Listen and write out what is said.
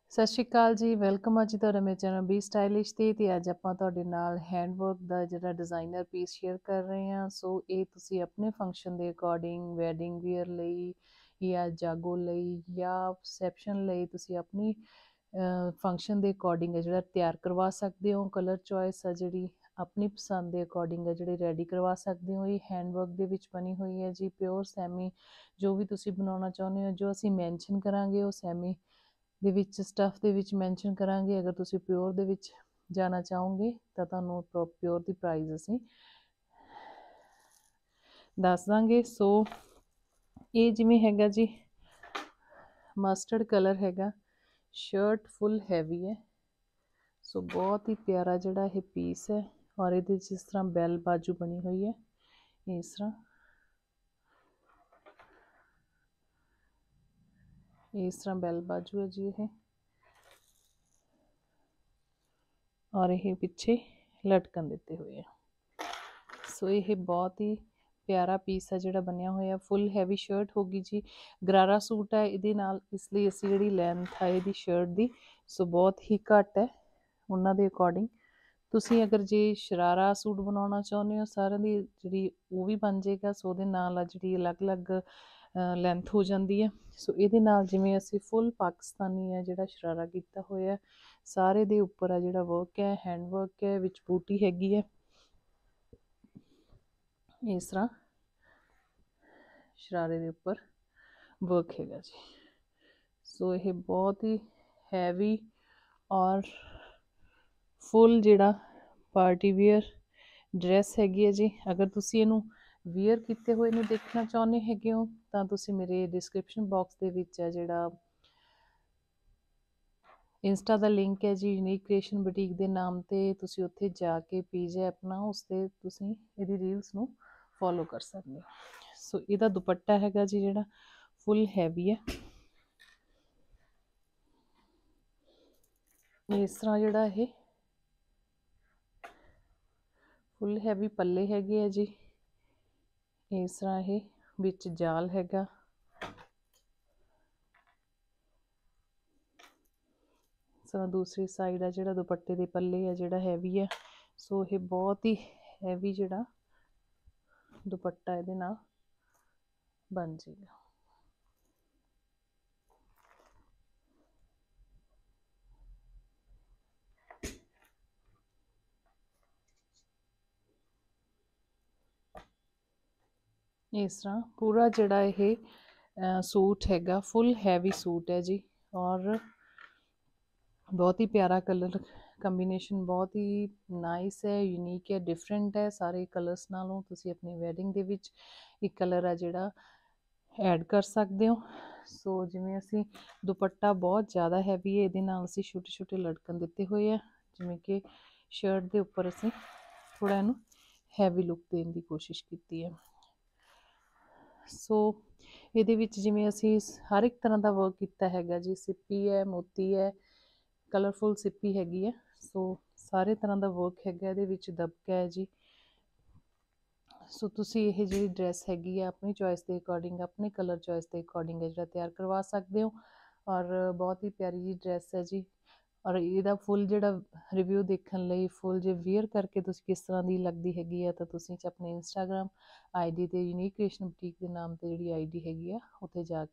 ਸਤਿ ਸ਼੍ਰੀ ਅਕਾਲ ਜੀ, ਵੈਲਕਮ ਅੱਜ ਤੁਹਾਡਾ ਮੇਰੇ ਚੈਨਲ ਬੀ ਸਟਾਈਲਿਸ਼ ਤੇ ਅੱਜ ਆਪਾਂ ਤੁਹਾਡੇ ਨਾਲ ਹੈਂਡਵਰਕ ਦਾ ਜਿਹੜਾ ਡਿਜ਼ਾਈਨਰ ਪੀਸ ਸ਼ੇਅਰ ਕਰ ਰਹੇ ਹਾਂ। ਸੋ ਇਹ ਤੁਸੀਂ ਆਪਣੇ ਫੰਕਸ਼ਨ ਦੇ ਅਕੋਰਡਿੰਗ ਵੈਡਿੰਗ ਵੀਅਰ ਲਈ ਜਾਂ ਜਾਗੋ ਲਈ ਜਾਂ ਰਿਸੈਪਸ਼ਨ ਲਈ ਤੁਸੀਂ ਆਪਣੀ ਫੰਕਸ਼ਨ ਦੇ ਅਕੋਰਡਿੰਗ ਹੈ ਜਿਹੜਾ ਤਿਆਰ ਕਰਵਾ ਸਕਦੇ ਹੋ। ਕਲਰ ਚੋਇਸ ਆ ਜਿਹੜੀ ਆਪਣੀ ਪਸੰਦ ਦੇ ਅਕੋਰਡਿੰਗ ਹੈ ਜਿਹੜੇ ਰੈਡੀ ਕਰਵਾ ਸਕਦੇ ਹੋ। ਇਹ ਹੈਂਡਵਰਕ ਦੇ ਵਿੱਚ ਬਣੀ ਹੋਈ ਹੈ ਜੀ, ਪਿਓਰ ਸੈਮੀ ਜੋ ਵੀ ਤੁਸੀਂ ਬਣਾਉਣਾ ਚਾਹੁੰਦੇ ਹੋ। ਜੋ ਅਸੀਂ ਮੈਂਸ਼ਨ ਕਰਾਂਗੇ ਉਹ ਸੈਮੀ ਦੇ ਵਿੱਚ ਸਟੱਫ ਦੇ ਵਿੱਚ ਮੈਂਸ਼ਨ ਕਰਾਂਗੇ। ਅਗਰ ਤੁਸੀਂ ਪਿਓਰ ਦੇ ਵਿੱਚ ਜਾਣਾ ਚਾਹੋਗੇ ਤਾਂ ਤੁਹਾਨੂੰ ਪਿਓਰ ਦੀ ਪ੍ਰਾਈਸ ਅਸੀਂ ਦੱਸ ਦਾਂਗੇ। ਸੋ ਇਹ ਜਿਵੇਂ ਹੈਗਾ ਜੀ ਮਸਟਰਡ ਕਲਰ ਹੈਗਾ, ਸ਼ਰਟ ਫੁੱਲ ਹੈਵੀ ਹੈ। ਸੋ ਬਹੁਤ ਹੀ ਪਿਆਰਾ ਜਿਹੜਾ ਇਹ ਪੀਸ ਹੈ ਔਰ ਇਹਦੇ ਵਿੱਚ ਇਸ ਤਰ੍ਹਾਂ ਬੈਲ ਬਾਜੂ ਬਣੀ ਹੋਈ ਹੈ। ਇਸ ਤਰ੍ਹਾਂ ਬੈਲ ਬਾਜੂ ਹੈ ਜੀ ਇਹ, ਔਰ ਇਹ ਪਿੱਛੇ ਲਟਕਣ ਦਿੱਤੇ ਹੋਏ ਆ। ਸੋ ਇਹ ਬਹੁਤ ਹੀ ਪਿਆਰਾ ਪੀਸ ਹੈ ਜਿਹੜਾ ਬਣਿਆ ਹੋਇਆ। ਫੁੱਲ ਹੈਵੀ ਸ਼ਰਟ ਹੋਗੀ ਜੀ, ਗਰਾਰਾ ਸੂਟ ਹੈ ਇਹਦੇ ਨਾਲ, ਇਸ ਲਈ ਅਸੀਂ ਜਿਹੜੀ ਲੈਂਥ ਹੈ ਇਹਦੀ ਸ਼ਰਟ ਦੀ ਸੋ ਬਹੁਤ ਹੀ ਘੱਟ ਹੈ ਉਹਨਾਂ ਦੇ ਅਕੋਰਡਿੰਗ। ਤੁਸੀਂ ਅਗਰ ਜੇ ਸ਼ਰਾਰਾ ਸੂਟ ਬਣਾਉਣਾ ਚਾਹੁੰਦੇ ਹੋ ਸਾਰਿਆਂ ਦੀ ਜਿਹੜੀ ਉਹ ਵੀ ਬਣ ਜਾਏਗਾ। ਸੋ ਉਹਦੇ ਨਾਲ ਜਿਹੜੀ ਅਲੱਗ-ਅਲੱਗ ਲੈਂਥ ਹੋ ਜਾਂਦੀ ਹੈ। ਸੋ ਇਹਦੇ ਨਾਲ ਜਿਵੇਂ ਅਸੀਂ ਫੁੱਲ ਪਾਕਿਸਤਾਨੀ ਹੈ ਜਿਹੜਾ ਸ਼ਰਾਰਾ ਕੀਤਾ ਹੋਇਆ, ਸਾਰੇ ਦੇ ਉੱਪਰ ਆ ਜਿਹੜਾ ਵਰਕ ਹੈ ਹੈਂਡ ਵਰਕ ਹੈ, ਵਿੱਚ ਬੂਟੀ ਹੈਗੀ ਹੈ। ਇਸ ਤਰ੍ਹਾਂ ਸ਼ਰਾਰੇ ਦੇ ਉੱਪਰ ਵਰਕ ਹੈਗਾ ਜੀ। ਸੋ ਇਹ ਬਹੁਤ ਹੀ ਹੈਵੀ ਔਰ ਫੁੱਲ ਜਿਹੜਾ ਪਾਰਟੀ ਵੇਅਰ ਡਰੈਸ ਹੈਗੀ ਹੈ ਜੀ। ਅਗਰ ਤੁਸੀਂ ਇਹਨੂੰ ਵੀਅਰ ਕੀਤੇ ਹੋਏ ਨੂੰ ਦੇਖਣਾ ਚਾਹੁੰਦੇ ਹੈਗੇ ਹੋ ਤਾਂ ਤੁਸੀਂ ਮੇਰੇ ਡਿਸਕ੍ਰਿਪਸ਼ਨ ਬਾਕਸ ਦੇ ਵਿੱਚ ਹੈ ਜਿਹੜਾ ਇੰਸਟਾ ਦਾ ਲਿੰਕ ਹੈ ਜੀ, ਯੂਨੀਕ ਕ੍ਰੀਏਸ਼ਨ ਬੁਟੀਕ ਦੇ ਨਾਮ ਤੇ, ਤੁਸੀਂ ਉੱਥੇ ਜਾ ਕੇ ਪੇਜ ਹੈ ਆਪਣਾ, ਉਸ ਤੇ ਤੁਸੀਂ ਇਹਦੀ ਰੀਲਸ ਨੂੰ ਫੋਲੋ ਕਰ ਸਕਦੇ ਹੋ। ਸੋ ਇਹਦਾ ਦੁਪੱਟਾ ਹੈਗਾ ਜੀ ਜਿਹੜਾ ਫੁੱਲ ਹੈਵੀ ਹੈ। ਇਸ ਤਰ੍ਹਾਂ ਜਿਹੜਾ ਇਹ ਫੁੱਲ ਹੈਵੀ ਪੱਲੇ ਹੈਗੇ ਆ ਜੀ। ਇਸ ਤਰ੍ਹਾਂ ਇਹ ਵਿੱਚ ਜਾਲ ਹੈਗਾ। ਸੋ ਦੂਸਰੀ ਸਾਈਡ ਆ ਜਿਹੜਾ ਦੁਪੱਟੇ ਦੇ ਪੱਲੇ ਆ ਜਿਹੜਾ ਹੈਵੀ ਹੈ। ਸੋ ਇਹ ਬਹੁਤ ਹੀ ਹੈਵੀ ਜਿਹੜਾ ਦੁਪੱਟਾ ਇਹਦੇ ਨਾਲ ਬਣ ਜਾਏਗਾ। ਇਸ ਤਰ੍ਹਾਂ ਪੂਰਾ ਜਿਹੜਾ ਇਹ ਸੂਟ ਹੈਗਾ ਫੁੱਲ ਹੈਵੀ ਸੂਟ ਹੈ ਜੀ, ਔਰ ਬਹੁਤ ਹੀ ਪਿਆਰਾ ਕਲਰ ਕੰਬੀਨੇਸ਼ਨ, ਬਹੁਤ ਹੀ ਨਾਈਸ ਹੈ, ਯੂਨੀਕ ਹੈ, ਡਿਫਰੈਂਟ ਹੈ ਸਾਰੇ ਕਲਰਸ ਨਾਲੋਂ। ਤੁਸੀਂ ਆਪਣੀ ਵੈਡਿੰਗ ਦੇ ਵਿੱਚ ਇੱਕ ਕਲਰ ਆ ਜਿਹੜਾ ਐਡ ਕਰ ਸਕਦੇ ਹੋ। ਸੋ ਜਿਵੇਂ ਅਸੀਂ ਦੁਪੱਟਾ ਬਹੁਤ ਜ਼ਿਆਦਾ ਹੈਵੀ ਹੈ, ਇਹਦੇ ਨਾਲ ਅਸੀਂ ਛੋਟੇ ਛੋਟੇ ਲਟਕਣ ਦਿੱਤੇ ਹੋਏ ਆ, ਜਿਵੇਂ ਕਿ ਸ਼ਰਟ ਦੇ ਉੱਪਰ ਅਸੀਂ ਥੋੜ੍ਹਾ ਇਹਨੂੰ ਹੈਵੀ ਲੁੱਕ ਦੇਣ ਦੀ ਕੋਸ਼ਿਸ਼ ਕੀਤੀ ਹੈ। ਸੋ ਇਹਦੇ ਵਿੱਚ ਜਿਵੇਂ ਅਸੀਂ ਹਰ ਇੱਕ ਤਰ੍ਹਾਂ ਦਾ ਵਰਕ ਕੀਤਾ ਹੈਗਾ ਜੀ, ਸਿੱਪੀ ਹੈ, ਮੋਤੀ ਹੈ, ਕਲਰਫੁਲ ਸਿੱਪੀ ਹੈਗੀ ਹੈ। ਸੋ ਸਾਰੇ ਤਰ੍ਹਾਂ ਦਾ ਵਰਕ ਹੈਗਾ ਇਹਦੇ ਵਿੱਚ, ਦਬਕਾ ਹੈ ਜੀ। ਸੋ ਤੁਸੀਂ ਇਹ ਜਿਹੜੀ ਡਰੈਸ ਹੈਗੀ ਆ ਆਪਣੀ ਚੋਇਸ ਦੇ ਅਕੋਰਡਿੰਗ, ਆਪਣੇ ਕਲਰ ਚੋਇਸ ਦੇ ਅਕੋਰਡਿੰਗ ਹੈ ਜਿਹੜਾ ਤਿਆਰ ਕਰਵਾ ਸਕਦੇ ਹੋ। ਔਰ ਬਹੁਤ ਹੀ ਪਿਆਰੀ ਜੀ ਡਰੈਸ ਹੈ ਜੀ। ਔਰ ਇਹਦਾ ਫੁੱਲ ਜਿਹੜਾ ਰਿਵਿਊ ਦੇਖਣ ਲਈ, ਫੁੱਲ ਜੇ ਵੀਅਰ ਕਰਕੇ ਤੁਸੀਂ ਕਿਸ ਤਰ੍ਹਾਂ ਦੀ ਲੱਗਦੀ ਹੈਗੀ ਆ, ਤਾਂ ਤੁਸੀਂ ਆਪਣੇ ਇੰਸਟਾਗ੍ਰਾਮ ਆਈਡੀ ਤੇ ਯੂਨੀਕ ਕ੍ਰੀਏਸ਼ਨ ਬੁਟੀਕ ਦੇ ਨਾਮ ਤੇ ਜਿਹੜੀ ਆਈਡੀ ਹੈਗੀ ਆ ਉੱਥੇ ਜਾ